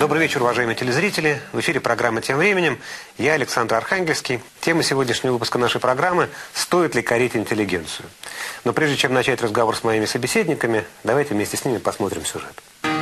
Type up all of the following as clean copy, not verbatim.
Добрый вечер, уважаемые телезрители. В эфире программа «Тем временем». Я Александр Архангельский. Тема сегодняшнего выпуска нашей программы «Стоит ли корить интеллигенцию?». Но прежде чем начать разговор с моими собеседниками, давайте вместе с ними посмотрим сюжет.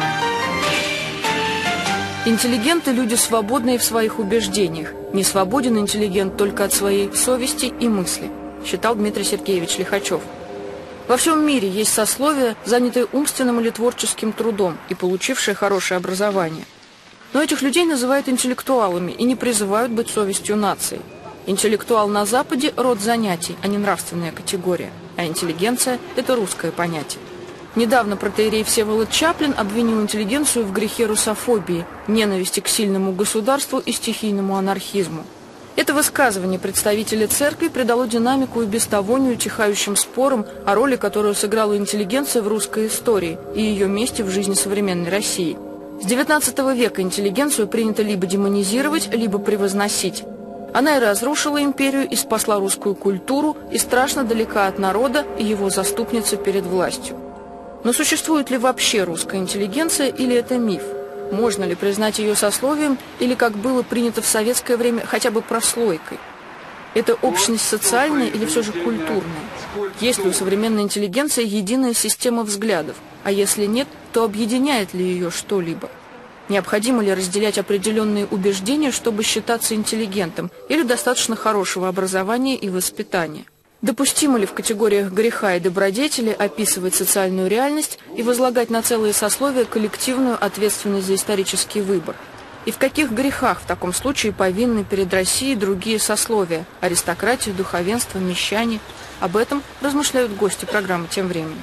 Интеллигенты – люди свободные в своих убеждениях. Не свободен интеллигент только от своей совести и мысли, считал Дмитрий Сергеевич Лихачев. Во всем мире есть сословия, занятые умственным или творческим трудом и получившие хорошее образование. Но этих людей называют интеллектуалами и не призывают быть совестью нации. Интеллектуал на Западе – род занятий, а не нравственная категория. А интеллигенция – это русское понятие. Недавно протоиерей Всеволод Чаплин обвинил интеллигенцию в грехе русофобии, ненависти к сильному государству и стихийному анархизму. Это высказывание представителя церкви придало динамику и без того неутихающим спорам о роли, которую сыграла интеллигенция в русской истории и ее месте в жизни современной России. С XIX века интеллигенцию принято либо демонизировать, либо превозносить. Она и разрушила империю, и спасла русскую культуру, и страшно далека от народа и его заступница перед властью. Но существует ли вообще русская интеллигенция или это миф? Можно ли признать ее сословием или, как было принято в советское время, хотя бы прослойкой? Это общность социальная или все же культурная? Есть ли у современной интеллигенции единая система взглядов? А если нет, то объединяет ли ее что-либо? Необходимо ли разделять определенные убеждения, чтобы считаться интеллигентом? Или достаточно хорошего образования и воспитания? Допустимо ли в категориях греха и добродетели описывать социальную реальность и возлагать на целые сословия коллективную ответственность за исторический выбор? И в каких грехах в таком случае повинны перед Россией другие сословия – аристократия, духовенство, мещане? Об этом размышляют гости программы «Тем временем».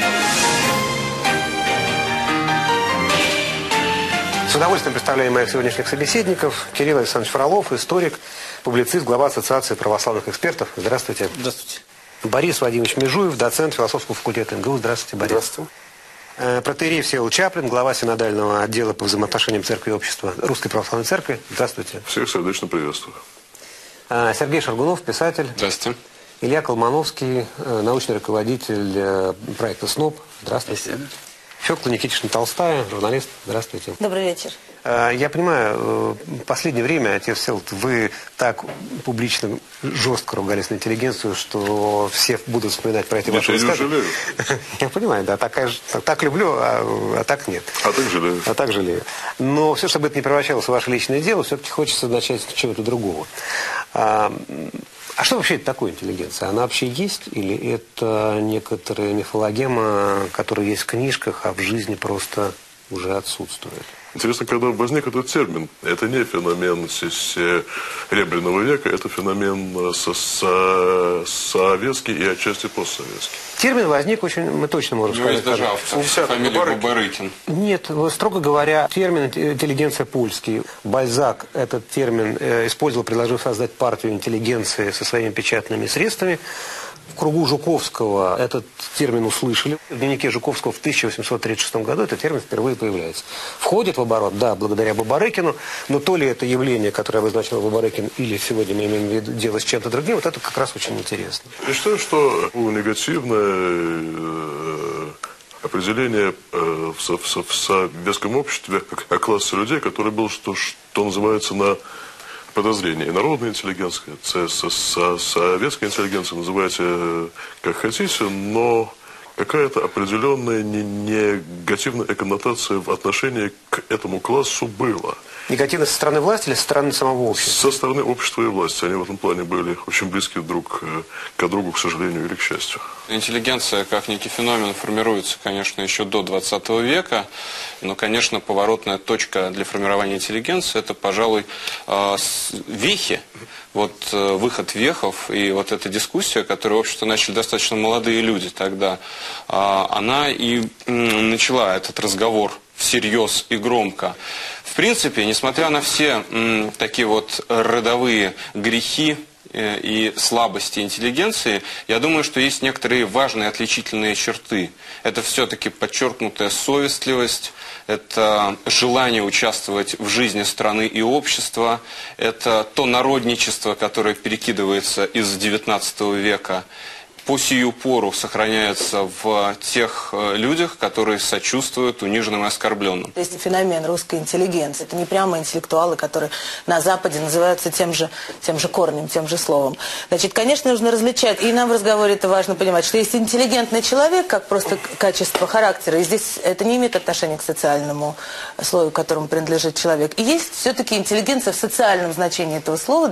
С удовольствием представляю моих сегодняшних собеседников. Кирилл Александрович Фролов, историк, публицист, глава Ассоциации православных экспертов. Здравствуйте. Здравствуйте. Борис Вадимович Межуев, доцент философского факультета МГУ. Здравствуйте, Борис. Здравствуйте. Протоиерей Всеволод Чаплин, глава синодального отдела по взаимоотношениям церкви и общества Русской православной церкви. Здравствуйте. Всех сердечно приветствую. Сергей Шаргунов, писатель. Здравствуйте. Илья Колмановский, научный руководитель проекта СНОП. Здравствуйте. Фёкла Никитична Толстая, журналист. Здравствуйте. Добрый вечер. Я понимаю, в последнее время, отец Всеволод, вы так публично жестко ругались на интеллигенцию, что все будут вспоминать про эти ваши высказывания. Я понимаю, да, так люблю, а так нет. А так жалею. А так жалею. Но все, чтобы это не превращалось в ваше личное дело, все-таки хочется начать с чего-то другого. А что вообще это такое интеллигенция? Она вообще есть? Или это некоторая мифологема, которая есть в книжках, а в жизни просто уже отсутствует? Интересно, когда возник этот термин, это не феномен Серебряного века, это феномен советский и отчасти постсоветский. Термин возник очень, мы точно можем сказать. Есть даже автор, фамилия Бабарыкин. Нет, строго говоря, термин интеллигенция польский. Бальзак этот термин использовал, предложив создать партию интеллигенции со своими печатными средствами. В кругу Жуковского этот термин услышали. В дневнике Жуковского в 1836 году этот термин впервые появляется. Входит в оборот, да, благодаря Бабарыкину, но то ли это явление, которое обозначил Бабарыкин, или сегодня мы имеем в виду дело с чем-то другим, вот это как раз очень интересно. Я считаю, что негативное определение в советском обществе о классе людей, который был, что называется, на подозрение. И народная интеллигенция, советская интеллигенция, называйте как хотите, но какая-то определенная негативная коннотация в отношении к этому классу была. Негативно со стороны власти или со стороны самого общества? Со стороны общества и власти. Они в этом плане были очень близки друг к другу, к сожалению или к счастью. Интеллигенция как некий феномен формируется, конечно, еще до 20 века. Но, конечно, поворотная точка для формирования интеллигенции – это, пожалуй, вехи. Вот выход вехов и вот эта дискуссия, которую, в общем-то, начали достаточно молодые люди тогда, она и начала этот разговор всерьез и громко. В принципе, несмотря на все такие вот родовые грехи и слабости интеллигенции, я думаю, что есть некоторые важные отличительные черты. Это все-таки подчеркнутая совестливость, это желание участвовать в жизни страны и общества, это то народничество, которое перекидывается из XIX века. по сию пору сохраняется в тех людях, которые сочувствуют униженным и оскорбленным. Есть феномен русской интеллигенции. Это не прямо интеллектуалы, которые на Западе называются тем же корнем, тем же словом. Значит, конечно, нужно различать, и нам в разговоре это важно понимать, что есть интеллигентный человек, как просто качество характера, и здесь это не имеет отношения к социальному слою, к которому принадлежит человек. И есть все-таки интеллигенция в социальном значении этого слова,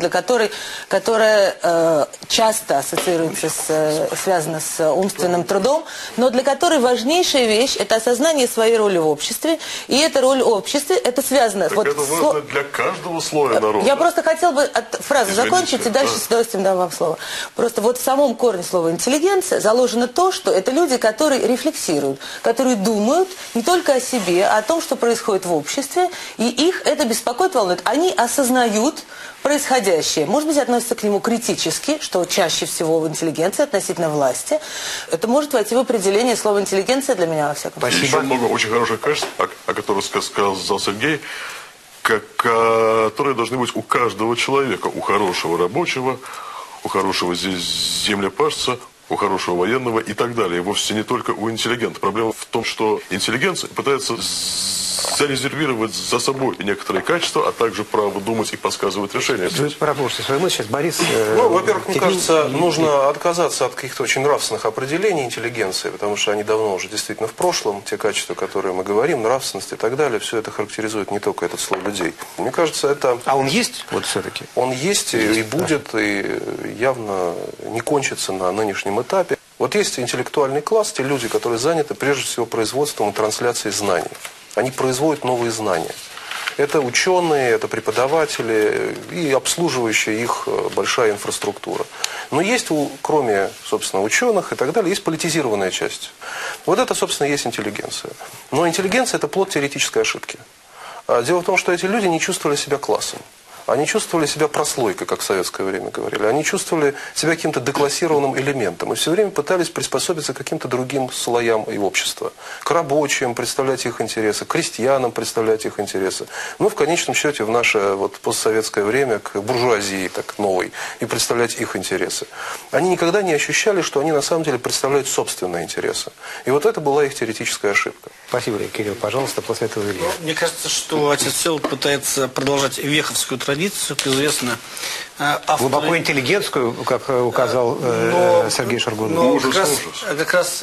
которая часто ассоциируется связана с умственным трудом, но для которой важнейшая вещь – это осознание своей роли в обществе, и эта роль в обществе, это связано… Так это важно для каждого слоя народа. Я просто хотел бы фразу закончить, и дальше с удовольствием дам вам слово. Просто вот в самом корне слова «интеллигенция» заложено то, что это люди, которые рефлексируют, которые думают не только о себе, а о том, что происходит в обществе, и их это беспокоит, волнует. Они осознают происходящее. Может быть, относятся к нему критически, что чаще всего в интеллигенции относительно власти. Это может войти в определение слова «интеллигенция» для меня, во всяком случае. Еще много очень хороших качеств, о которых сказал Сергей, которые должны быть у каждого человека. У хорошего рабочего, у хорошего землепашца, у хорошего военного и так далее. Вовсе не только у интеллигента. Проблема в том, что интеллигенция пытается зарезервировать за собой некоторые качества, а также право думать и подсказывать решения. Вы продолжите свою мысль. Сейчас Борис... во-первых, мне кажется, нужно отказаться от каких-то очень нравственных определений интеллигенции, потому что они давно уже действительно в прошлом. Те качества, которые мы говорим, нравственность и так далее, все это характеризует не только этот слой людей. Мне кажется, это... А он есть вот все-таки? Он есть и будет, и явно не кончится на нынешнем этапе. Вот есть интеллектуальный класс, те люди, которые заняты прежде всего производством и трансляцией знаний. Они производят новые знания. Это ученые, это преподаватели и обслуживающая их большая инфраструктура. Но есть, кроме, собственно, ученых и так далее, есть политизированная часть. Вот это, собственно, есть интеллигенция. Но интеллигенция – это плод теоретической ошибки. Дело в том, что эти люди не чувствовали себя классом. Они чувствовали себя прослойкой, как в советское время говорили. Они чувствовали себя каким-то деклассированным элементом. И все время пытались приспособиться к каким-то другим слоям и общества. К рабочим представлять их интересы, к крестьянам представлять их интересы. Ну, в конечном счете, в наше постсоветское время к буржуазии так новой и представлять их интересы. Они никогда не ощущали, что они на самом деле представляют собственные интересы. И вот это была их теоретическая ошибка. Спасибо, Кирилл. Пожалуйста, после этого Илья. Мне кажется, что отец Всеволод пытается продолжать веховскую традицию, как известно. Глубоко интеллигентскую, как указал Сергей Шаргунов. Как раз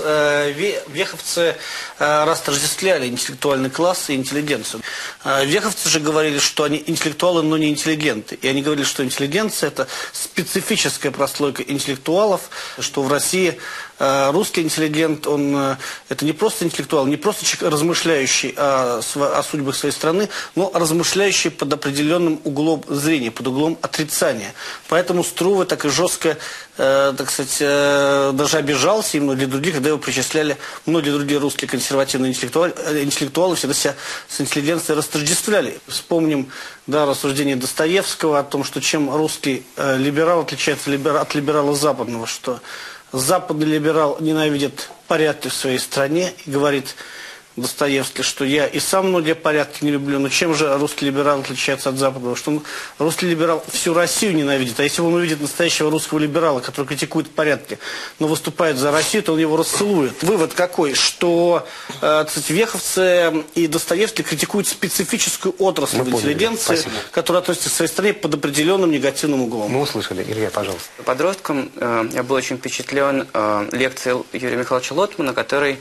веховцы растождествляли интеллектуальный класс и интеллигенцию. Веховцы же говорили, что они интеллектуалы, но не интеллигенты. И они говорили, что интеллигенция – это специфическая прослойка интеллектуалов, что в России русский интеллигент, он это не просто интеллектуал, не просто человек, размышляющий о судьбах своей страны, но размышляющий под определенным углом зрения, под углом отрицания. Поэтому Струве так и жестко, так сказать, даже обижался, и многие другие, когда его причисляли, многие другие русские консервативные интеллектуалы всегда себя с интеллигенцией растождествляли. Вспомним, да, рассуждение Достоевского о том, что чем русский либерал отличается от либерала западного, что западный либерал ненавидит порядки в своей стране и говорит Достоевский, что я и сам многие порядки не люблю, но чем же русский либерал отличается от западного? Что русский либерал всю Россию ненавидит, а если он увидит настоящего русского либерала, который критикует порядки, но выступает за Россию, то он его расцелует. Вывод какой? Что веховцы и Достоевский критикуют специфическую отрасль в интеллигенции, которая относится к своей стране под определенным негативным углом. Мы услышали. Илья, пожалуйста. Подростком я был очень впечатлен лекцией Юрия Михайловича Лотмана, который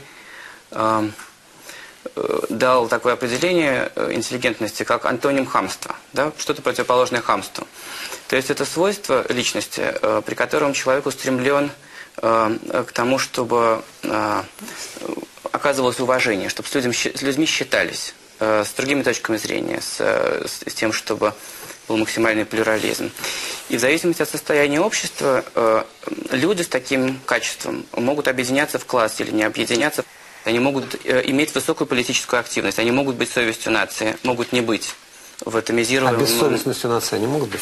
дал такое определение интеллигентности, как антоним хамства, да? Что-то противоположное хамству. То есть это свойство личности, при котором человек устремлен к тому, чтобы оказывалось уважение, чтобы с людьми считались, с другими точками зрения, с тем, чтобы был максимальный плюрализм. И в зависимости от состояния общества люди с таким качеством могут объединяться в класс или не объединяться. Они могут иметь высокую политическую активность, они могут быть совестью нации, могут не быть в атомизированном... А бессовестностью нации они могут быть?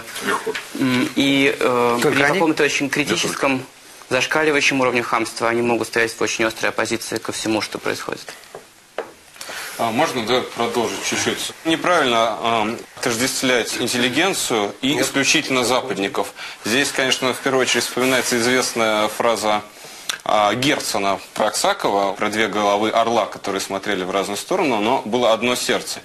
И при каком-то очень критическом, зашкаливающем уровне хамства они могут стоять в очень острой оппозиции ко всему, что происходит. Можно, да, продолжить чуть-чуть? Неправильно отождествлять интеллигенцию и исключительно западников. Здесь, конечно, в первую очередь вспоминается известная фраза Герцена про Аксакова, про две головы орла, которые смотрели в разную сторону, но было одно сердце.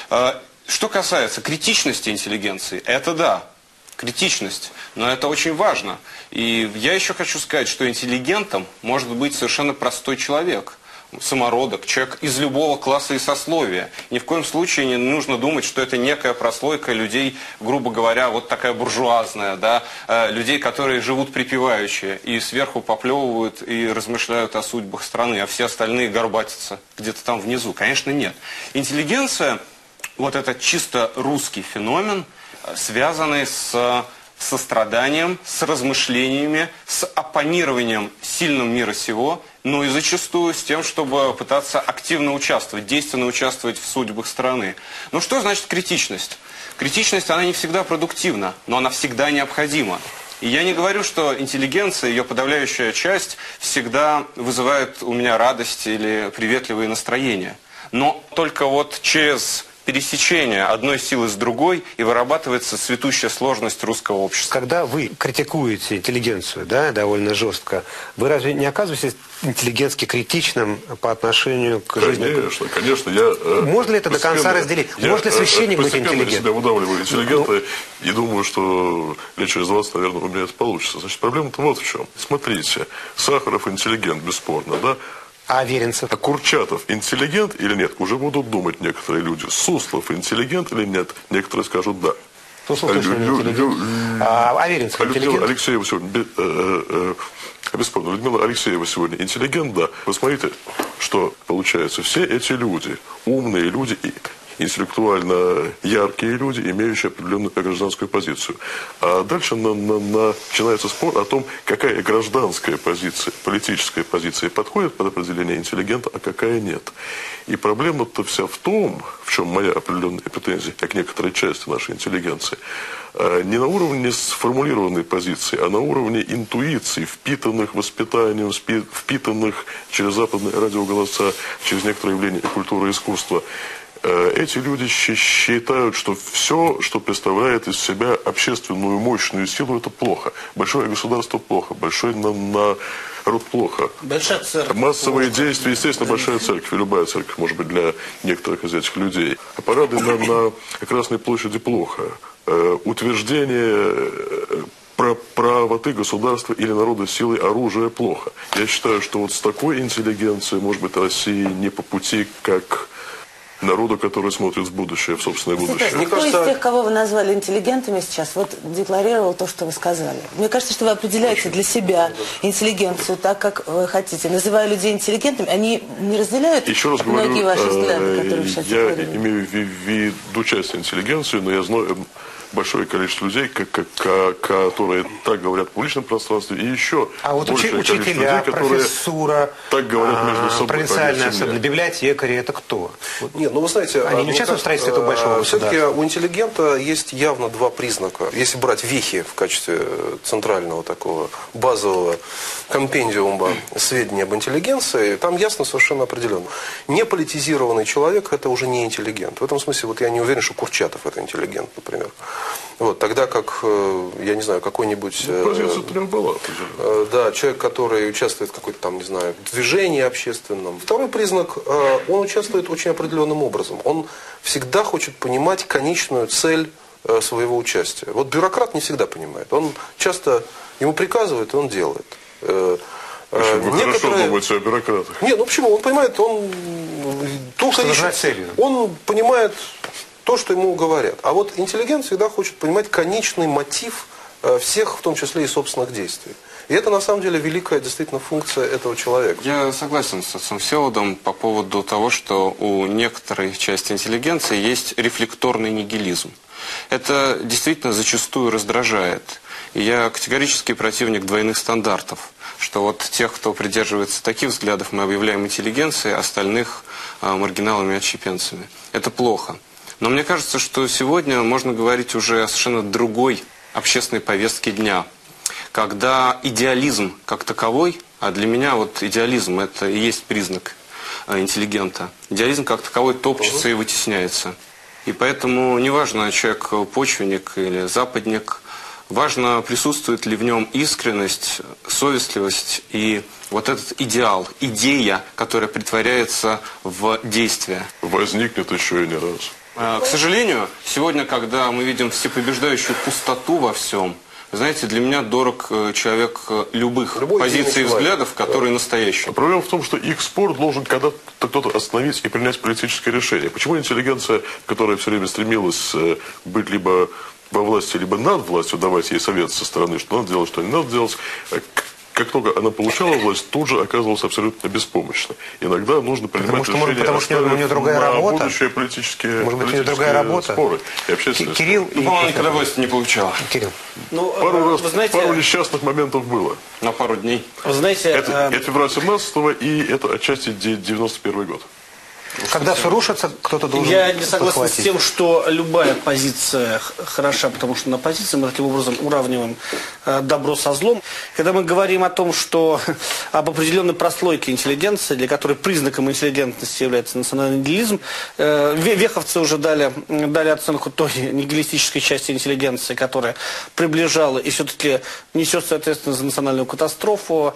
Что касается критичности интеллигенции, это да, критичность, но это очень важно. И я еще хочу сказать, что интеллигентом может быть совершенно простой человек, самородок, человек из любого класса и сословия. Ни в коем случае не нужно думать, что это некая прослойка людей, грубо говоря, вот такая буржуазная, да, людей, которые живут припеваючи и сверху поплевывают и размышляют о судьбах страны, а все остальные горбатятся где-то там внизу. Конечно, нет. Интеллигенция, вот это чисто русский феномен, связанный с состраданием, с размышлениями, с оппонированием сильным мира сего, но и зачастую с тем, чтобы пытаться активно участвовать, действенно участвовать в судьбах страны. Ну что значит критичность? Критичность, она не всегда продуктивна, но она всегда необходима. И я не говорю, что интеллигенция, ее подавляющая часть, всегда вызывает у меня радость или приветливые настроения. Но только вот через пересечение одной силы с другой и вырабатывается цветущая сложность русского общества. Когда вы критикуете интеллигенцию, да, довольно жестко, вы разве не оказываетесь интеллигентски критичным по отношению к жизни? Конечно. Я, можно ли это до конца разделить? Может ли священник быть интеллигентом? Я себя выдавливаю интеллигента и думаю, что лет через 20, наверное, у меня это получится. Значит, проблема-то вот в чем. Смотрите, Сахаров интеллигент, бесспорно, да? А Аверинцев? А Курчатов интеллигент или нет? Уже будут думать некоторые люди. Суслов интеллигент или нет? Некоторые скажут да. Суслов точно не интеллигент. А Аверинцев интеллигент? Алексеева сегодня, бесспорно, Людмила Алексеева сегодня интеллигент, да. Вы смотрите, что получается. Все эти люди, умные люди и интеллектуально яркие люди, имеющие определенную гражданскую позицию. А дальше начинается спор о том, какая гражданская позиция, политическая позиция подходит под определение интеллигента, а какая нет. И проблема-то вся в том, в чем моя определенная претензия, как некоторые части нашей интеллигенции, не на уровне сформулированной позиции, а на уровне интуиций, впитанных воспитанием, впитанных через западные радиоголоса, через некоторые явления культуры и искусства. Эти люди считают, что все, что представляет из себя общественную мощную силу, это плохо. Большое государство плохо, большой народ плохо. Большая церковь. Массовые действия, естественно, большая церковь, и любая церковь, может быть, для некоторых из этих людей. А парады на Красной площади плохо. Утверждение правоты государства или народа силой оружия плохо. Я считаю, что вот с такой интеллигенцией, может быть, России не по пути, как народу, который смотрит в будущее, в собственное будущее. Мне кажется, из тех, кого вы назвали интеллигентами сейчас, вот декларировал то, что вы сказали. Мне кажется, что вы определяете для себя интеллигенцию так, как вы хотите. Называя людей интеллигентами, они не разделяют многие ваши взгляды, которые вы сейчас декларируете? Я имею в виду часть интеллигенции, но я знаю большое количество людей, которые так говорят в публичном пространстве, и еще вот большее учителя, количество людей, которые профессура, так говорят между собой. провинциальные особенно, библиотекари, это кто? Нет, ну вы знаете, они не участвуют в строительстве этого большого государства. Все-таки у интеллигента есть явно два признака. Если брать вехи в качестве центрального такого базового компендиума сведений об интеллигенции, там ясно совершенно определенно. Неполитизированный человек – это уже не интеллигент. В этом смысле вот я не уверен, что Курчатов – это интеллигент, например. Вот, тогда как, я не знаю, какой-нибудь... Позиция трех была. Да, человек, который участвует в какой-то там, не знаю, движении общественном. Второй признак, он участвует очень определенным образом. Он всегда хочет понимать конечную цель своего участия. Вот бюрократ не всегда понимает. Он часто, ему приказывают, и он делает. Вы хорошо думаете о бюрократах. Нет, ну почему? Он понимает, он только ищет целью. Он понимает то, что ему говорят. А вот интеллигент всегда хочет понимать конечный мотив всех, в том числе и собственных действий. И это, на самом деле, великая действительно функция этого человека. Я согласен с отцом Всеволодом по поводу того, что у некоторой части интеллигенции есть рефлекторный нигилизм. Это действительно зачастую раздражает. И я категорический противник двойных стандартов, что вот тех, кто придерживается таких взглядов, мы объявляем интеллигенцией, остальных маргиналами и отщепенцами. Это плохо. Но мне кажется, что сегодня можно говорить уже о совершенно другой общественной повестке дня, когда идеализм как таковой, а для меня вот идеализм это и есть признак интеллигента, идеализм как таковой топчется и вытесняется. И поэтому неважно, человек почвенник или западник, важно, присутствует ли в нем искренность, совестливость и вот этот идеал, идея, которая претворяется в действие. Возникнет еще и не раз. К сожалению, сегодня, когда мы видим всепобеждающую пустоту во всем, знаете, для меня дорог человек любых позиций и взглядов, который настоящий. Проблема в том, что их спор должен когда-то кто-то остановить и принять политическое решение. Почему интеллигенция, которая все время стремилась быть либо во власти, либо над властью, давать ей совет со стороны, что надо делать, что не надо делать, как только она получала власть, тут же оказывалась абсолютно беспомощна. Иногда нужно принимать решения, потому что у нее другая работа. Будущее политические, может быть, у нее другая работа. Споры и общественные Кирилл, Ну, по-моему, никогда власти не получала. Кирилл. Ну, Пару знаете, пару несчастных моментов было. На пару дней. вы знаете, Это февраль 17-го и это отчасти 91 год. Когда все рушится, кто-то должен я не согласен подхватить. с тем, что любая позиция хороша, потому что на позиции мы таким образом уравниваем добро со злом. Когда мы говорим о том, что об определенной прослойке интеллигенции, для которой признаком интеллигентности является национальный нигилизм, веховцы уже дали оценку той нигилистической части интеллигенции, которая приближала и все-таки несет ответственность за национальную катастрофу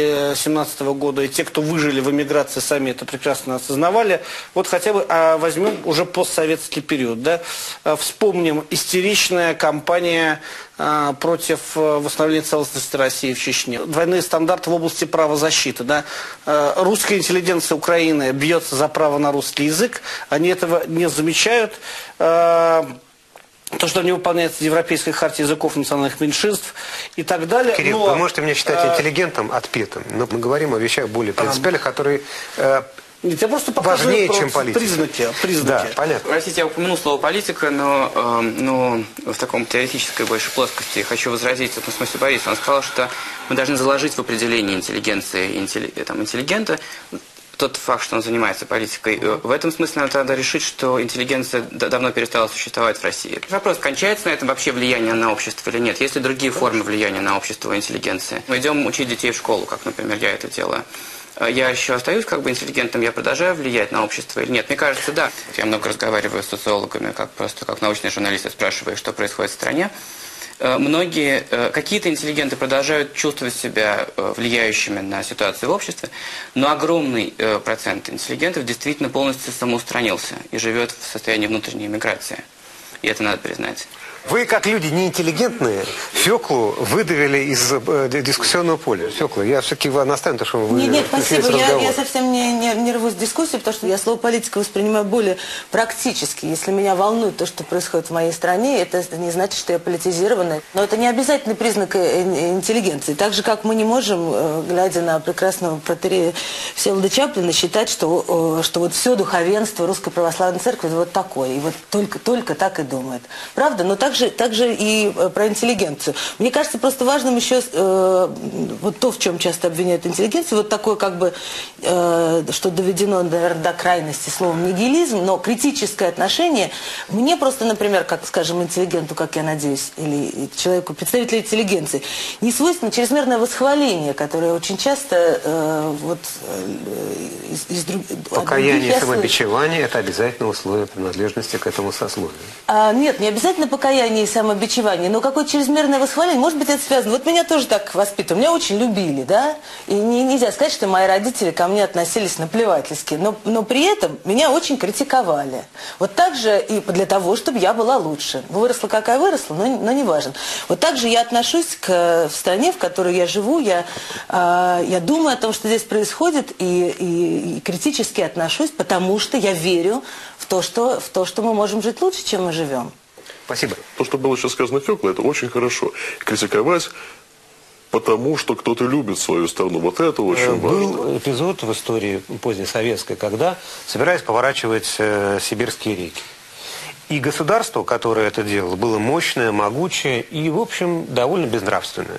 17 года. И те, кто выжили в эмиграции, сами это прекрасно осознавали. Вот хотя бы возьмем уже постсоветский период, да, вспомним истеричная кампания против восстановления целостности России в Чечне. Двойные стандарты в области правозащиты. Да. Русская интеллигенция Украины бьется за право на русский язык, они этого не замечают. То, что не выполняется Европейской хартией языков национальных меньшинств и так далее. Кирилл, но, вы можете меня считать интеллигентом, отпетым, но мы говорим о вещах более принципиальных, которые нет, я просто важнее, чем политика. Признаки. Да, понятно. Простите, я упомянул слово политика, но в таком теоретической больше плоскости хочу возразить в этом смысле Борису. Он сказал, что мы должны заложить в определение интеллигенции, интеллигента тот факт, что он занимается политикой. В этом смысле надо решить, что интеллигенция давно перестала существовать в России. Вопрос, кончается на этом вообще влияние на общество или нет? Есть ли другие формы влияния на общество и интеллигенции? Мы идем учить детей в школу, как, например, я это делаю. Я еще остаюсь как бы интеллигентом, я продолжаю влиять на общество или нет? Мне кажется, да. Я много разговариваю с социологами, просто как научные журналисты, спрашиваю, что происходит в стране. Какие-то интеллигенты продолжают чувствовать себя влияющими на ситуацию в обществе, но огромный процент интеллигентов действительно полностью самоустранился и живет в состоянии внутренней эмиграции. И это надо признать. Вы, как люди неинтеллигентные, Феклу выдавили из дискуссионного поля. Фекла, я все-таки настаиваю, потому что вы... Нет, спасибо. Я совсем не рвусь в дискуссию, потому что я слово политика воспринимаю более практически. Если меня волнует то, что происходит в моей стране, это не значит, что я политизированная. Но это не обязательный признак интеллигенции. Так же, как мы не можем, глядя на прекрасного протоиерея Всеволода Чаплина, считать, что вот все духовенство Русской Православной Церкви вот такое. И вот только так и думает. Правда? Но также и про интеллигенцию. Мне кажется, просто важным еще вот то, в чем часто обвиняют интеллигенцию, вот такое как бы, что доведено, наверное, до крайности словом нигилизм, но критическое отношение. мне просто, например, как, скажем, интеллигенту, как я надеюсь, или человеку, представителю интеллигенции, не свойственно чрезмерное восхваление, которое очень часто из других... Покаяние и самобичевание – это обязательное условие принадлежности к этому сословию. Нет, не обязательно покаяние и самобичевание, но какое-то чрезмерное восхваление, может быть, это связано. Вот меня тоже так воспитывали, меня очень любили, да, и нельзя сказать, что мои родители ко мне относились наплевательски, но при этом меня очень критиковали. Вот так же и для того, чтобы я была лучше. Выросла, какая выросла, но не важно. Вот так же я отношусь в стране, в которой я живу, я думаю о том, что здесь происходит, и критически отношусь, потому что я верю в то, что мы можем жить лучше, чем мы живем. Спасибо. То, что было сейчас сказано Фёклой, это очень хорошо. Критиковать, потому что кто-то любит свою страну. Вот это очень важно. Был эпизод в истории позднесоветской, когда собирались поворачивать сибирские реки. И государство, которое это делало, было мощное, могучее и, в общем, довольно безнравственное.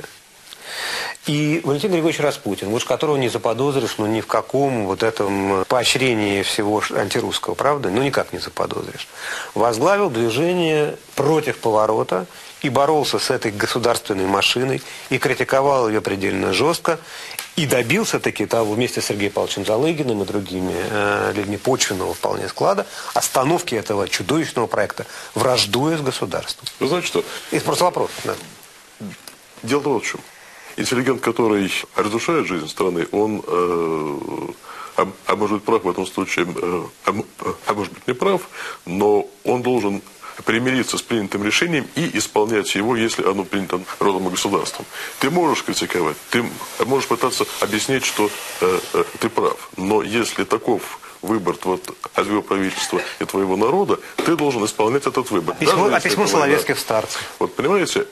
И Валентин Григорьевич Распутин, уж которого не заподозришь, ни в каком вот этом поощрении всего антирусского, правда? Никак не заподозришь. Возглавил движение против поворота и боролся с этой государственной машиной, и критиковал ее предельно жестко, и добился таки того вместе с Сергеем Павловичем Залыгиным и другими людьми почвенного вполне склада остановки этого чудовищного проекта, враждуя с государством. Вы знаете что? Это просто вопрос. Да. Дело вот в чем. Интеллигент, который разрушает жизнь страны, он, может быть прав в этом случае, может быть не прав, но он должен примириться с принятым решением и исполнять его, если оно принято народом и государством. Ты можешь критиковать, ты можешь пытаться объяснить, что ты прав, но если таков выбор твоего правительства и твоего народа, ты должен исполнять этот выбор. Письмо Соловецких старцев. Вот понимаете,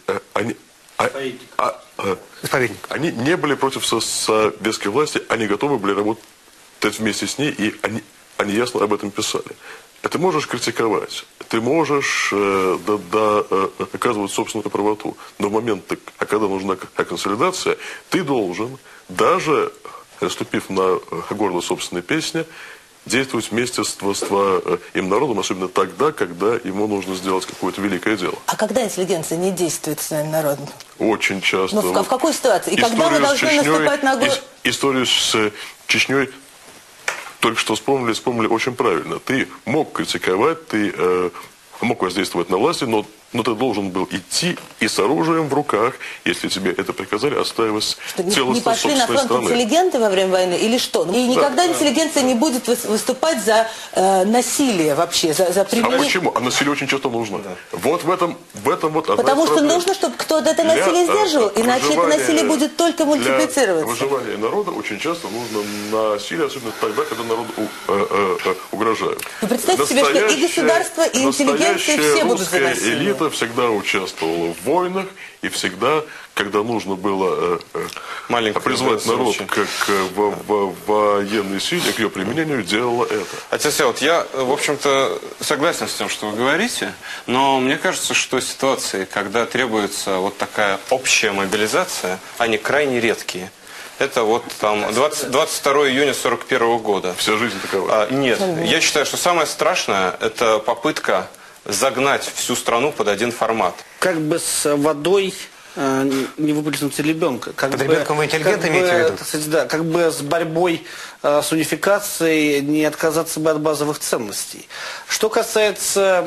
они не были против советской власти, они готовы были работать вместе с ней, и они ясно об этом писали. Ты можешь критиковать, ты можешь доказывать собственную правоту, но в момент, когда нужна консолидация, ты должен, даже ступив на горло собственной песни, действовать вместе с им народом, особенно тогда, когда ему нужно сделать какое-то великое дело. А когда интеллигенция не действует с своим народом? Очень часто. Ну, в какой ситуации? И когда мы должны наступать на горло? Историю с Чечней только что вспомнили очень правильно. Ты мог критиковать, ты мог воздействовать на власти, но ты должен был идти и с оружием в руках, если тебе это приказали, оставив целостность не пошли на фронт страны. Интеллигенты во время войны или что? И никогда интеллигенция не будет выступать за насилие вообще, за применение. А почему? А насилие очень часто нужно. Да. Вот в этом Потому что нужно, чтобы кто-то это насилие сдерживал, иначе это насилие будет только мультиплицироваться. Для выживания народа очень часто нужно насилие, особенно тогда, когда народу угрожают. Вы представьте себе, что и государство, и интеллигенция все будут за насилие. Элита всегда участвовала в войнах, и всегда, когда нужно было призвать народ к военной силе, к ее применению, делала это. Отец Всеволод, я, в общем-то, согласен с тем, что вы говорите, но мне кажется, что ситуации, когда требуется вот такая общая мобилизация, они крайне редкие. Это вот там 22 июня 1941 года. Вся жизнь такова. Нет, я считаю, что самое страшное – это попытка загнать всю страну под один формат. Как бы с водой не выплеснуть ребенка. Под ребенком вы интеллигент имеете в виду? Да, как бы с борьбой с унификацией не отказаться бы от базовых ценностей. Что касается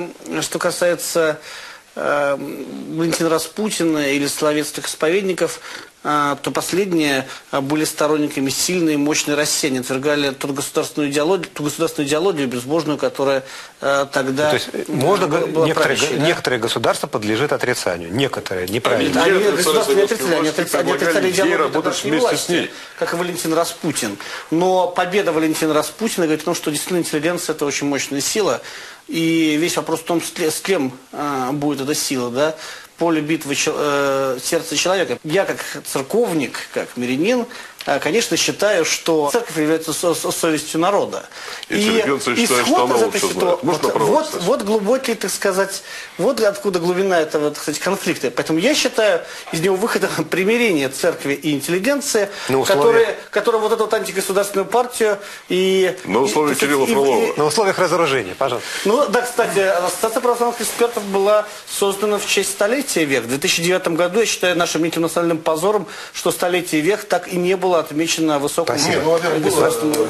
Валентина Распутина или словецких исповедников, то последние были сторонниками сильной и мощной России. Они отвергали ту государственную идеологию безбожную, которая тогда то есть, некоторые государства подлежат отрицанию. Некоторые, неправильно. Государство не отрицали идеологию тогдашней власти, как и Валентин Распутин. Но победа Валентина Распутина говорит о том, что действительно интеллигенция – это очень мощная сила. И весь вопрос в том, с кем будет эта сила, да? Поле битвы сердца человека. Я как церковник, как мирянин, конечно, считаю, что церковь является совестью народа. Интеллигенция считает, что она лучше знает. Вот глубокий, так сказать, вот откуда глубина этого, так сказать, конфликта. Поэтому я считаю, из него выхода примирение церкви и интеллигенции, которые вот эту вот антигосударственную партию и... На условиях Кирилла Фролова. На условиях разоружения, пожалуйста. Ну, да, кстати, Ассоциация православных экспертов была создана в честь столетия века. В 2009 году, я считаю, нашим неким национальным позором, что столетие век так и не было отмечено высоком государственном.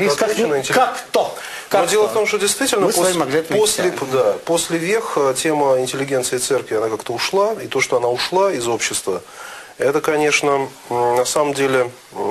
Но дело в том, что действительно после вех тема интеллигенции и церкви, она как-то ушла, и то, что она ушла из общества, это, конечно, на самом деле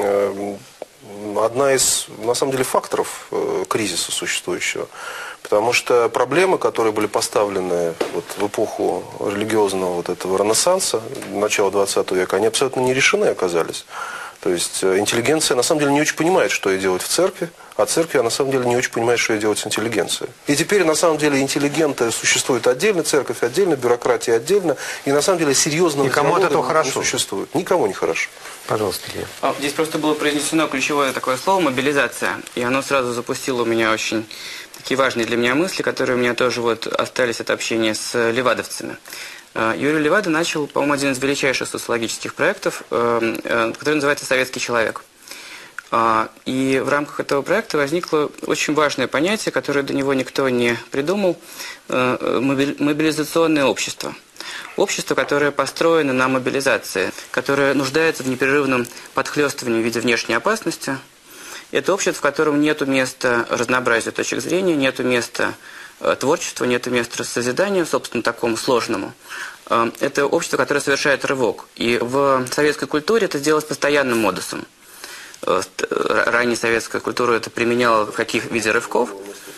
одна из факторов кризиса существующего. Потому что проблемы, которые были поставлены вот в эпоху религиозного вот этого ренессанса, начала 20 века, они абсолютно не решены оказались. То есть интеллигенция на самом деле не очень понимает, что ей делать в церкви, а церковь на самом деле не очень понимает, что ей делать с интеллигенцией. И теперь на самом деле интеллигенты существует отдельно, церковь отдельно, бюрократия отдельно, и на самом деле серьезного диалога не существует. Никому не хорошо. Пожалуйста. Здесь просто было произнесено ключевое такое слово «мобилизация», и оно сразу запустило у меня очень такие важные для меня мысли, которые у меня тоже вот остались от общения с левадовцами. Юрий Левада начал, по-моему, один из величайших социологических проектов, который называется «Советский человек». И в рамках этого проекта возникло очень важное понятие, которое до него никто не придумал – мобилизационное общество. Общество, которое построено на мобилизации, которое нуждается в непрерывном подхлёстывании в виде внешней опасности. Это общество, в котором нет места разнообразию точек зрения, нет места творчеству, нет места созиданию, собственно, такому сложному. Это общество, которое совершает рывок. И в советской культуре это сделалось постоянным модусом. Ранняя советская культура это применяла в каких виде рывков.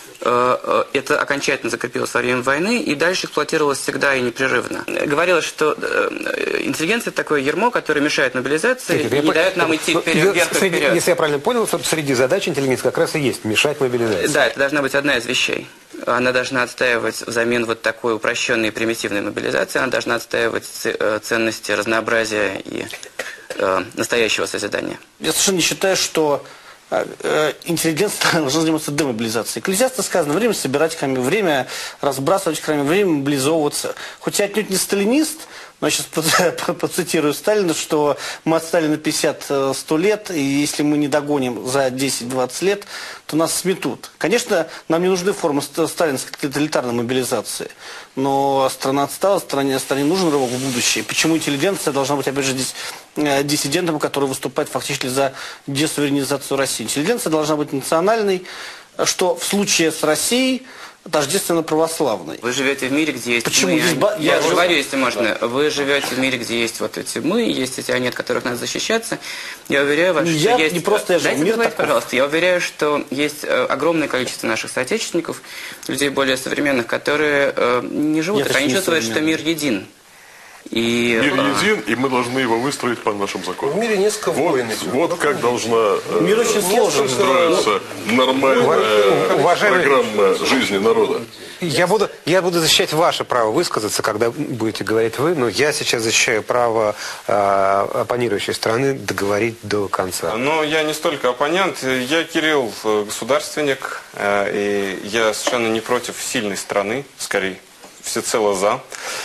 Это окончательно закрепилось во время войны и дальше эксплуатировалось всегда и непрерывно. Говорилось, что интеллигенция – это такое ярмо, которое мешает мобилизации и не дает нам идти вверх и вперед. Если я правильно понял, среди задач интеллигенции как раз и есть мешать мобилизации. Да, это должна быть одна из вещей. Она должна отстаивать взамен вот такой упрощенной и примитивной мобилизации, она должна отстаивать ценности разнообразия и настоящего созидания. Я совершенно не считаю, что интеллигенция должна заниматься демобилизацией. Экклезиаста сказано, время собирать камни, время разбрасывать камни, время мобилизовываться. Хоть я отнюдь не сталинист, но я сейчас процитирую Сталина, что мы отстали на 50-100 лет, и если мы не догоним за 10-20 лет, то нас сметут. Конечно, нам не нужны формы сталинской тоталитарной мобилизации, но страна отстала, стране нужен рывок в будущее. Почему интеллигенция должна быть, опять же, здесь диссидентом, который выступает фактически за десуверенизацию России? Интеллигенция должна быть национальной, что в случае с Россией тождественно православной. Вы живете в мире, где есть Почему? мы. Я говорю, если можно. Вы живете в мире, где есть вот эти мы, есть эти они, от которых надо защищаться. Я уверяю вас, что есть... не просто я живу, мир такой. Пожалуйста. Я уверяю, что есть огромное количество наших соотечественников, людей более современных, которые не живут так. Они чувствуют, что мир един. Мир един, и мы должны его выстроить по нашим законам. В мире несколько войн идет. Вот как должна мир очень сложен. строиться нормальная программа жизни народа. Я буду защищать ваше право высказаться, когда будете говорить вы, но я сейчас защищаю право оппонирующей стороны договорить до конца. Но я не столько оппонент, я, Кирилл, государственник, и я совершенно не против сильной страны, скорее, всецело за.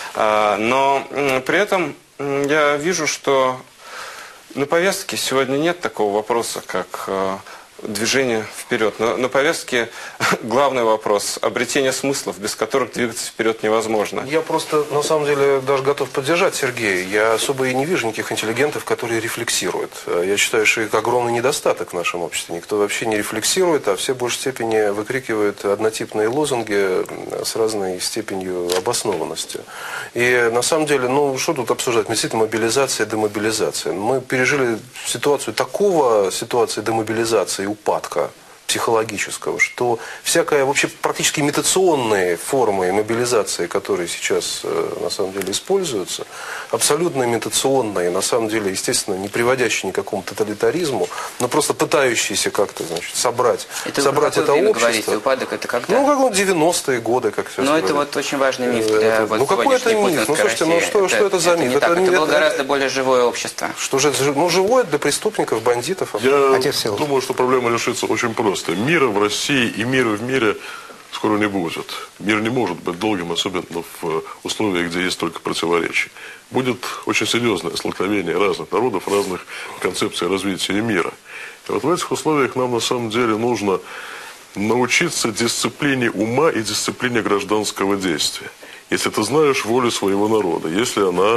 Но при этом я вижу, что на повестке сегодня нет такого вопроса, как движение вперед. На повестке главный вопрос – обретение смыслов, без которых двигаться вперед невозможно. Я просто, на самом деле, даже готов поддержать Сергея. Я особо и не вижу никаких интеллигентов, которые рефлексируют. Я считаю, что это огромный недостаток в нашем обществе. Никто вообще не рефлексирует, а все в большей степени выкрикивают однотипные лозунги с разной степенью обоснованности. И на самом деле, ну, что тут обсуждать? Действительно, мобилизация, демобилизация. Мы пережили ситуацию демобилизации, упадка психологического, что всякая вообще практически имитационные формы мобилизации, которые сейчас на самом деле используются, абсолютно имитационные, на самом деле, естественно, не приводящие ни к какому тоталитаризму, но просто пытающиеся как-то, значит, собрать это общество. Говорите, упадок это когда? Ну, как 90-е годы, как сейчас говорят. Это вот очень важный миф для ну, какой это миф? Ну, слушайте, ну что это за миф? Это было гораздо более живое общество. Что же это? Ну, живое для преступников, бандитов. Я думаю, что проблема решится очень просто. Мира в России и мира в мире скоро не будет. Мир не может быть долгим, особенно в условиях, где есть только противоречия. Будет очень серьезное столкновение разных народов, разных концепций развития мира. И вот в этих условиях нам на самом деле нужно научиться дисциплине ума и дисциплине гражданского действия. Если ты знаешь волю своего народа, если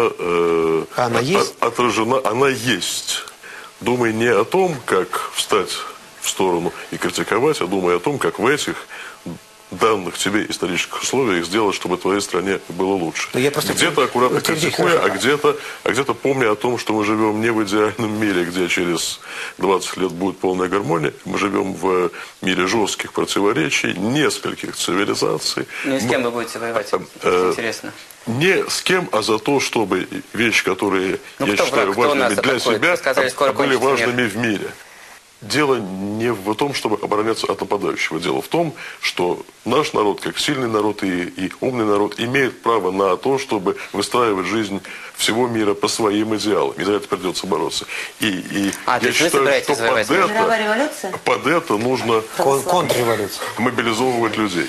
она отражена, она есть. Думай не о том, как встать в сторону и критиковать, а думай о том, как в этих данных тебе исторических условиях сделать, чтобы твоей стране было лучше. Где-то аккуратно критикуя, а где-то помня о том, что мы живем не в идеальном мире, где через 20 лет будет полная гармония. Мы живем в мире жестких противоречий, нескольких цивилизаций. Ну и с кем вы будете воевать? Интересно. Не с кем, а за то, чтобы вещи, которые я считаю важными для себя, были важными в мире. Дело не в том, чтобы обороняться от нападающего. Дело в том, что наш народ, как сильный народ и умный народ, имеет право на то, чтобы выстраивать жизнь всего мира по своим идеалам. И за это придется бороться. И я считаю, что под это нужно мобилизовывать людей.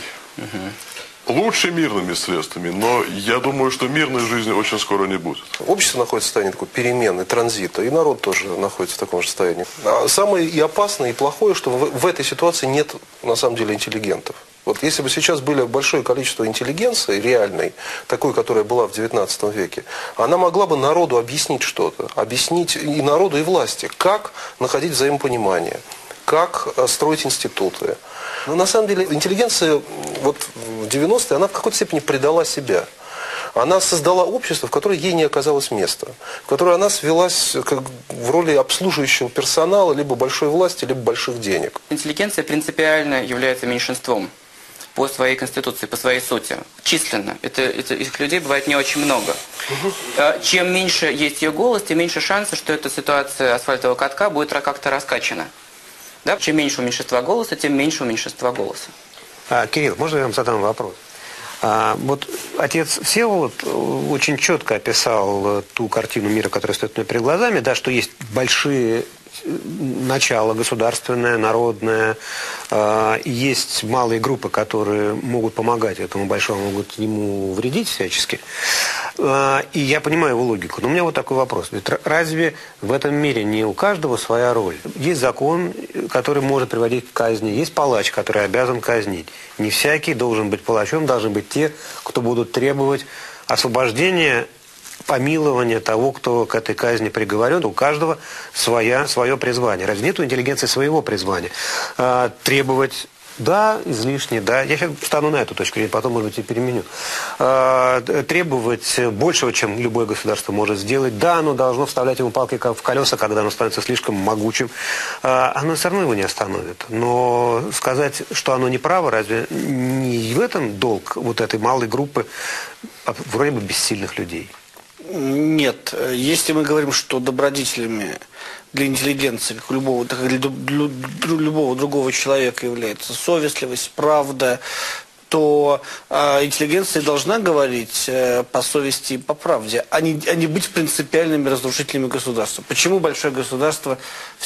Лучше мирными средствами, но я думаю, что мирной жизни очень скоро не будет. Общество находится в состоянии такой перемены, транзита, и народ тоже находится в таком же состоянии. А самое и опасное, и плохое, что в этой ситуации нет, на самом деле, интеллигентов. Вот если бы сейчас было большое количество интеллигенции реальной, такой, которая была в XIX веке, она могла бы народу объяснить что-то, объяснить и народу, и власти, как находить взаимопонимание, как строить институты. Но на самом деле интеллигенция вот в 90-е, она в какой-то степени предала себя. Она создала общество, в которое ей не оказалось места, в которое она свелась как в роли обслуживающего персонала, либо большой власти, либо больших денег. Интеллигенция принципиально является меньшинством по своей конституции, по своей сути. Численно. Этих людей бывает не очень много. Чем меньше есть ее голос, тем меньше шансов, что эта ситуация асфальтового катка будет как-то раскачана. Да? Чем меньше у меньшинства голоса, тем меньше у меньшинства голоса. Кирилл, можно я вам задам вопрос? Вот отец Всеволод очень четко описал ту картину мира, которая стоит у меня перед глазами, да, что есть большие начало государственное, народное, есть малые группы, которые могут помогать этому большому, могут ему вредить всячески. И я понимаю его логику. Но у меня вот такой вопрос. Ведь разве в этом мире не у каждого своя роль? Есть закон, который может приводить к казни. Есть палач, который обязан казнить. Не всякий должен быть палачом, должны быть те, кто будут требовать освобождения, помилование того, кто к этой казни приговорен. У каждого свое призвание. Разве нет у интеллигенции своего призвания? Требовать, да, излишне, да. Я сейчас встану на эту точку зрения, потом, может быть, и переменю. Требовать большего, чем любое государство может сделать. Да, оно должно вставлять ему палки в колеса, когда оно становится слишком могучим. Оно все равно его не остановит. Но сказать, что оно не право, разве не в этом долг вот этой малой группы вроде бы бессильных людей? Нет. Если мы говорим, что добродетелями для интеллигенции, как у любого, так и для любого другого человека является совестливость, правда, то интеллигенция должна говорить по совести и по правде, а не быть принципиальными разрушителями государства. Почему большое государство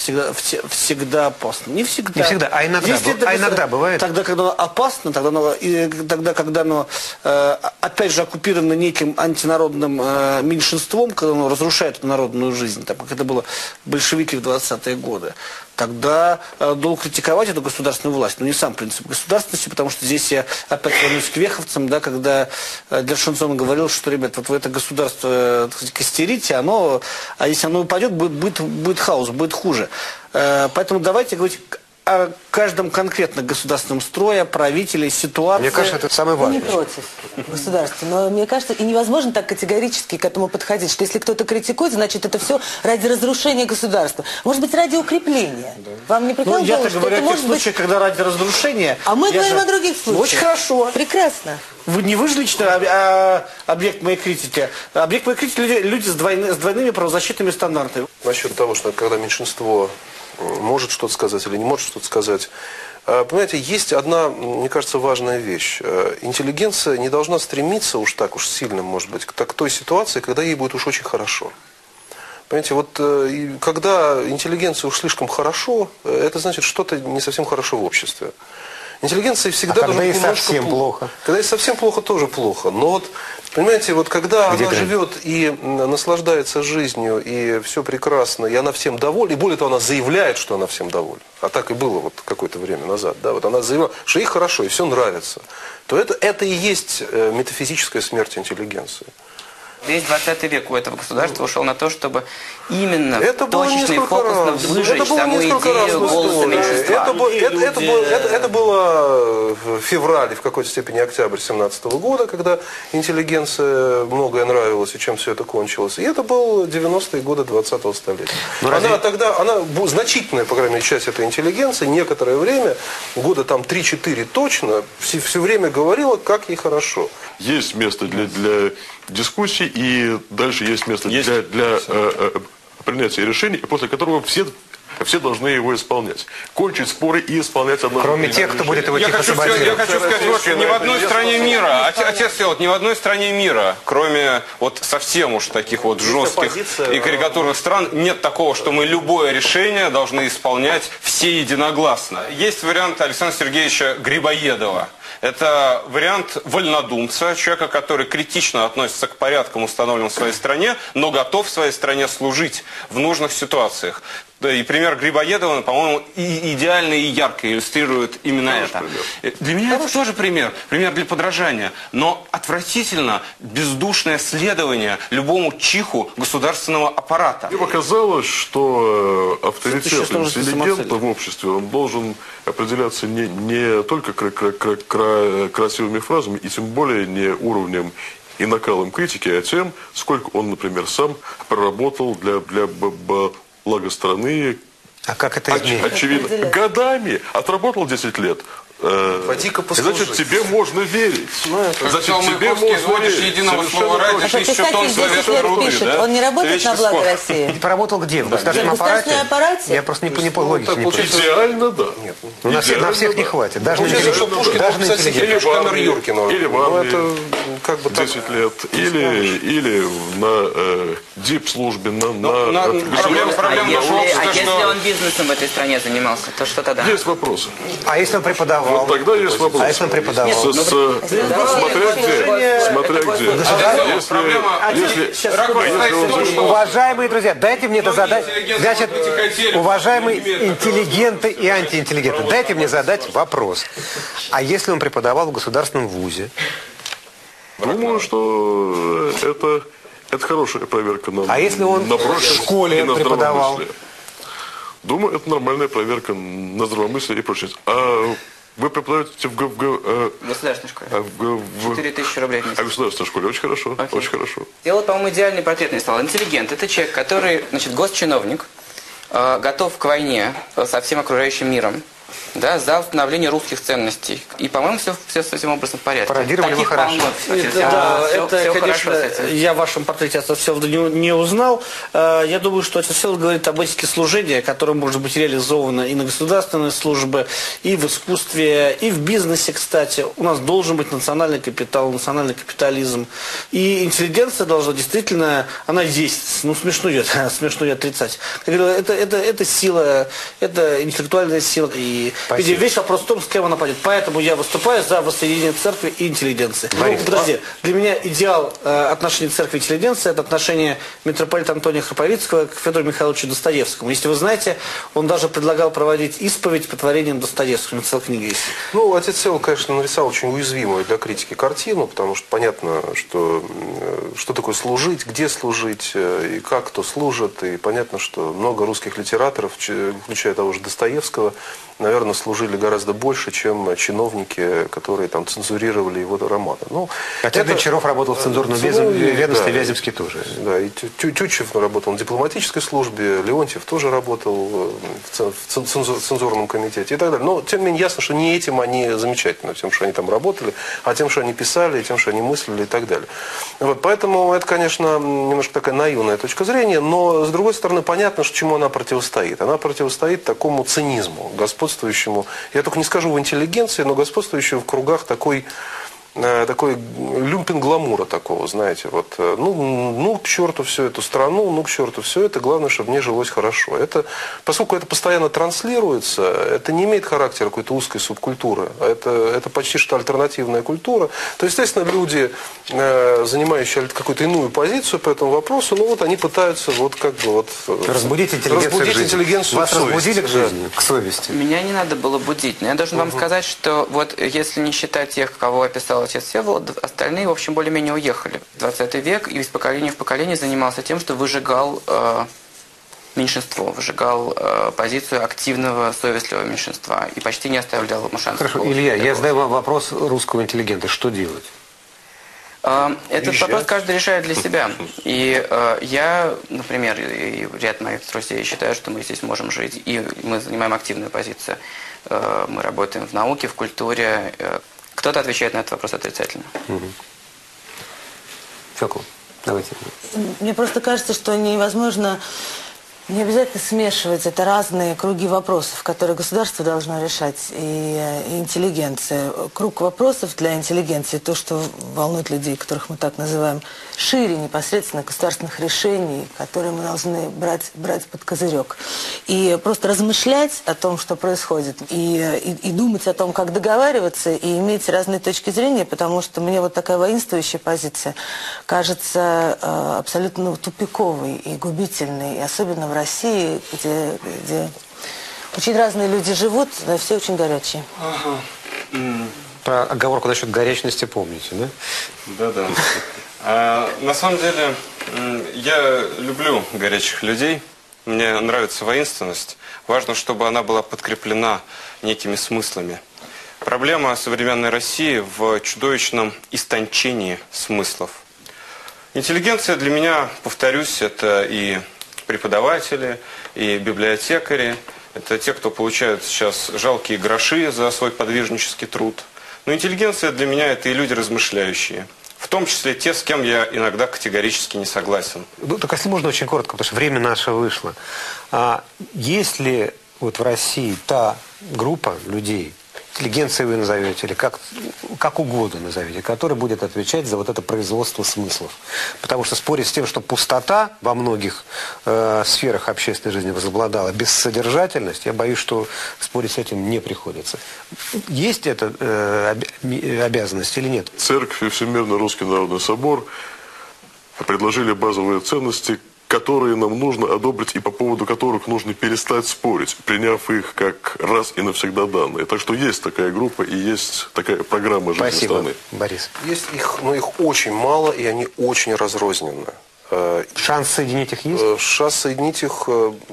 всегда опасно? Не всегда. Не всегда, а иногда бывает. Тогда, когда оно опасно, тогда, когда оно, опять же, оккупировано неким антинародным меньшинством, когда оно разрушает народную жизнь, так как это было большевики в 20-е годы, тогда долг критиковать эту государственную власть, но не сам принцип государственности, потому что здесь я опять вернусь к веховцам, да, когда Гершенсон говорил, что, ребят, вот вы это государство, так сказать, костерите, а если оно упадет, будет хаос, будет хуже. Поэтому давайте говорить о каждом конкретно государственном строе, правителе, ситуации. Мне кажется, это самое важное. Я не против государства, но мне кажется, и невозможно так категорически к этому подходить, что если кто-то критикует, значит, это все ради разрушения государства. Может быть, ради укрепления. Да. Вам не приходило? Я-то говорю о тех случаях, когда ради разрушения. А мы говорим о других случаях. Очень хорошо. Прекрасно. Не вы же лично объект моей критики. Объект моей критики люди с двойными правозащитными стандартами. Насчет того, что когда меньшинство может что-то сказать или не может что-то сказать. Понимаете, есть одна, мне кажется, важная вещь. Интеллигенция не должна стремиться уж так уж сильно, может быть, к той ситуации, когда ей будет уж очень хорошо. Понимаете, вот когда интеллигенция уж слишком хорошо, это значит, что-то не совсем хорошо в обществе. Интеллигенция всегда должна быть немножко совсем плохо. Когда ей совсем плохо, тоже плохо. Но вот, понимаете, вот когда она живет и наслаждается жизнью, и все прекрасно, и она всем довольна, и более того, она заявляет, что она всем довольна, а так и было вот какое-то время назад, да, вот она заявила, что ей хорошо, и все нравится, то это и есть метафизическая смерть интеллигенции. Весь 20 век у этого государства ушел на то, чтобы именно точечно и фокусно выжечь саму идею голоса меньшинства. Это было в феврале, в какой-то степени октябрь 17 года, когда интеллигенция многое нравилась, и чем все это кончилось. И это был 90-е годы 20-го столетия. Она значительная, по крайней мере, часть этой интеллигенции, некоторое время, года там 3-4 точно, все время говорила, как ей хорошо. Есть место для дискуссий, и дальше есть место для принятия решений, после которого все должны его исполнять. Кончить споры и исполнять одно. Кроме тех, кто будет его тихо саботировать. Я хочу сказать, вот, ни в одной стране мира, отец Всеволод, ни в одной стране мира, кроме вот совсем уж таких вот жестких и карикатурных стран, нет такого, что мы любое решение должны исполнять все единогласно. Есть вариант Александра Сергеевича Грибоедова. Это вариант вольнодумца, человека, который критично относится к порядкам, установленным в своей стране, но готов в своей стране служить в нужных ситуациях. Да, и пример Грибоедова, по-моему, идеально и ярко иллюстрирует именно это. Для меня это тоже пример для подражания. Но отвратительно бездушное следование любому чиху государственного аппарата. Мне показалось, что авторитет интеллигента в обществе, он должен определяться не только красивыми фразами, и тем более не уровнем и накалом критики, а тем, сколько он, например, сам проработал для благо страны. А как это изменить? Очевидно, годами. Отработал 10 лет. Значит, тебе можно верить. Значит, тебе можно верить. Единого слова ради, тысячу тонн советской руды, да? Он не работает на благо России? Поработал где? В государственном аппарате? Я просто не понимаю логики. Идеально, да. На всех не хватит. Даже на интеллигентов. Или в армии 10 лет. Или на дипслужбе, на если он бизнесом в этой стране занимался, то что тогда? Есть вопросы. А если он преподавал? Вот тогда есть вопрос. А если он преподавал? Смотря где. Уважаемые друзья, дайте мне это задать. Значит, уважаемые интеллигенты и антиинтеллигенты, дайте мне задать вопрос. А если он преподавал в государственном вузе? Думаю, что это хорошая проверка на если он в школе преподавал? Думаю, это нормальная проверка на здравомыслие и прочее. А вы преподаете в государственной школе. 4000 рублей в месяц. А в государственной школе? Очень хорошо. Очень хорошо. Сделал, по-моему, идеальный портрет нарисовал. Интеллигент. Это человек, который, значит, госчиновник, готов к войне со всем окружающим миром. Да, за установление русских ценностей. И, по-моему, все с этим образом в порядке. Пародировали вы хорошо. Да, это, конечно, я в вашем портрете отца Всеволода не узнал. Я думаю, что отец Всеволод говорит об этике служения, которая может быть реализована и на государственной службе, и в искусстве, и в бизнесе, кстати. У нас должен быть национальный капитал, национальный капитализм. И интеллигенция должна действительно, она есть. Ну, смешно ее отрицать. Как говорю, это сила, это интеллектуальная сила. И весь вопрос в том, с кем она пойдет. Поэтому я выступаю за воссоединение церкви и интеллигенции. Подожди, для меня идеал отношений церкви и интеллигенции – это отношение митрополита Антония Храповицкого к Федору Михайловичу Достоевскому. Если вы знаете, он даже предлагал проводить исповедь по творениям Достоевского. Целая книга есть. Ну, отец Всеволод, конечно, нарисовал очень уязвимую для критики картину, потому что понятно, что такое служить, где служить, и как кто служит. И понятно, что много русских литераторов, включая того же Достоевского, наверное, служили гораздо больше, чем чиновники, которые там цензурировали его романы. Ну, хотя Гончаров работал в цензурном ведомстве, да, Вяземский тоже. Да, и Тютчев работал в дипломатической службе, Леонтьев тоже работал в цензурном комитете и так далее. Но, тем не менее, ясно, что не этим они замечательны, тем, что они там работали, а тем, что они писали, тем, что они мыслили и так далее. Вот, поэтому это, конечно, немножко такая наивная точка зрения, но, с другой стороны, понятно, что чему она противостоит. Она противостоит такому цинизму, господствующему, я только не скажу в интеллигенции, но господствующему в кругах такой люмпен-гламура такого, знаете, вот, ну, к черту всю эту страну, ну, к черту все это, главное, чтобы мне жилось хорошо. Это, поскольку это постоянно транслируется, это не имеет характера какой-то узкой субкультуры, это почти что альтернативная культура, то, естественно, люди, занимающие какую-то иную позицию по этому вопросу, ну, вот они пытаются вот как бы вот разбудить интеллигенцию Вас разбудили к жизни, к совести? Меня не надо было будить, но я должен вам сказать, что вот если не считать тех, кого описал отец Всеволод, остальные, в общем, более-менее уехали. 20 век, и из поколения в поколение занимался тем, что выжигал меньшинство, выжигал позицию активного, совестливого меньшинства и почти не оставлял шансов. Хорошо, Илья, я задаю вам вопрос русского интеллигента. Что делать? Этот вопрос каждый решает для себя. И я, например, и ряд моих друзей считаю, что мы здесь можем жить, и мы занимаем активную позицию. Мы работаем в науке, в культуре. Кто-то отвечает на этот вопрос отрицательно. Фёкла, давайте. Мне просто кажется, что невозможно Не обязательно смешивать, это разные круги вопросов, которые государство должно решать, и интеллигенция. Круг вопросов для интеллигенции, то, что волнует людей, которых мы так называем, шире непосредственно государственных решений, которые мы должны брать под козырек. И просто размышлять о том, что происходит, и думать о том, как договариваться, и иметь разные точки зрения, потому что мне вот такая воинствующая позиция кажется абсолютно тупиковой и губительной, и особенно в России, где очень разные люди живут, но все очень горячие. Про оговорку насчет горячности помните, да? Да-да. На самом деле, я люблю горячих людей. Мне нравится воинственность. Важно, чтобы она была подкреплена некими смыслами. Проблема современной России в чудовищном истончении смыслов. Интеллигенция для меня, повторюсь, это и преподаватели, и библиотекари. Это те, кто получают сейчас жалкие гроши за свой подвижнический труд. Но интеллигенция для меня это и люди размышляющие. В том числе те, с кем я иногда категорически не согласен. Ну, только если можно очень коротко, потому что время наше вышло. Есть ли вот в России та группа людей, интеллигенцией вы назовете, или как угодно назовете, которая будет отвечать за вот это производство смыслов? Потому что спорить с тем, что пустота во многих сферах общественной жизни возобладала, бессодержательность, я боюсь, что спорить с этим не приходится. Есть эта обязанность или нет? Церковь и Всемирный Русский Народный Собор предложили базовые ценности, которые нам нужно одобрить и по поводу которых нужно перестать спорить, приняв их как раз и навсегда данные. Так что есть такая группа и есть такая программа жизни страны. Спасибо, Борис. Есть их, но их очень мало, и они очень разрознены. Шанс соединить их есть? Шанс соединить их,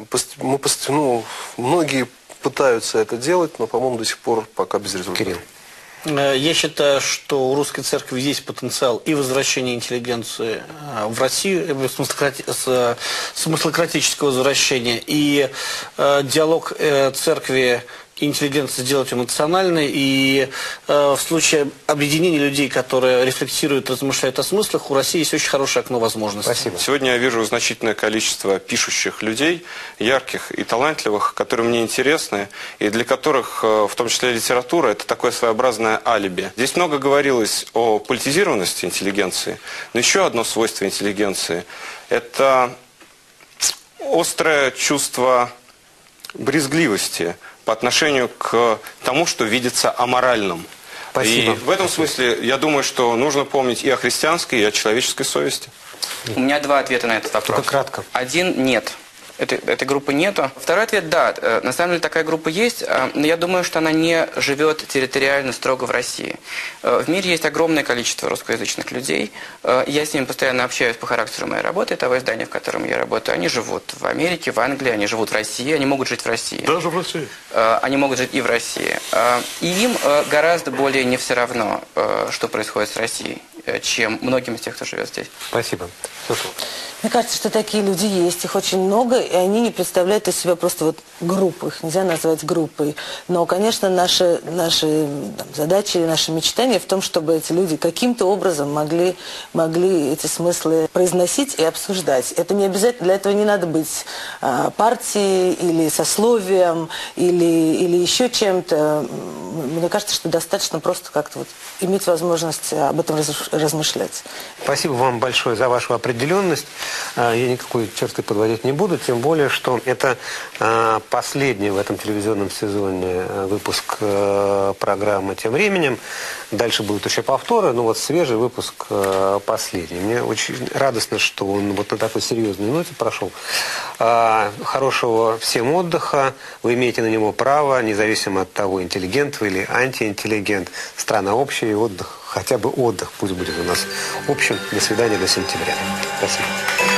многие пытаются это делать, но, по-моему, до сих пор пока безрезультатно. Кирилл. Я считаю, что у русской церкви есть потенциал и возвращения интеллигенции в Россию, смыслократического возвращения, и диалог церкви и интеллигенции сделать эмоциональной, и в случае объединения людей, которые рефлексируют, размышляют о смыслах, у России есть очень хорошее окно возможностей. Спасибо. Сегодня я вижу значительное количество пишущих людей, ярких и талантливых, которые мне интересны, и для которых, в том числе литература, это такое своеобразное алиби. Здесь много говорилось о политизированности интеллигенции, но еще одно свойство интеллигенции – это острое чувство брезгливости по отношению к тому, что видится аморальным. Спасибо. И в этом смысле, я думаю, что нужно помнить и о христианской, и о человеческой совести. У меня два ответа на этот вопрос. Только кратко. Один – нет. Этой группы нету. Второй ответ – да. На самом деле такая группа есть, но я думаю, что она не живет территориально строго в России. В мире есть огромное количество русскоязычных людей. Я с ними постоянно общаюсь по характеру моей работы, того издания, в котором я работаю. Они живут в Америке, в Англии, они живут в России, они могут жить в России. Даже в России? Они могут жить и в России. И им гораздо более не все равно, что происходит с Россией, чем многим из тех, кто живет здесь. Спасибо. Мне кажется, что такие люди есть, их очень много, и они не представляют из себя просто вот группу, их нельзя назвать группой. Но, конечно, наши задачи, наши мечтания в том, чтобы эти люди каким-то образом могли эти смыслы произносить и обсуждать. Это не обязательно, для этого не надо быть партией или сословием, или еще чем-то. Мне кажется, что достаточно просто как-то вот иметь возможность об этом размышлять. Спасибо вам большое за вашу определенность. Я никакой черты подводить не буду, тем более, что это последний в этом телевизионном сезоне выпуск программы «Тем временем». Дальше будут еще повторы, но вот свежий выпуск последний. Мне очень радостно, что он вот на такой серьезной ноте прошел. Хорошего всем отдыха. Вы имеете на него право, независимо от того, интеллигент вы или антиинтеллигент. Страна общая, и отдых, хотя бы отдых пусть будет у нас общим. До свидания, до сентября. Спасибо.